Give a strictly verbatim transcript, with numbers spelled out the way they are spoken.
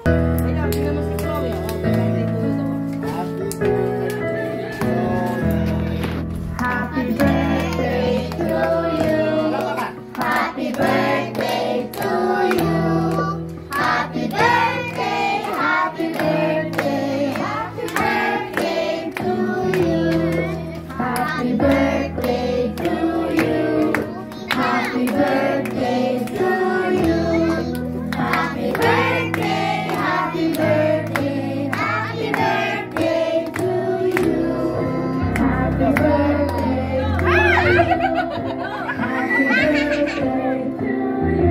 Ayan, tingnan mo si Khloe. Oh, birthday to you daw. Happy birthday to you. Happy birthday to you. Happy birthday, happy birthday, happy birthday to you. Happy birthday to you. Happy birthday to you. Happy birthday, happy birthday, happy birthday to you. Happy birthday. Happy birthday to you.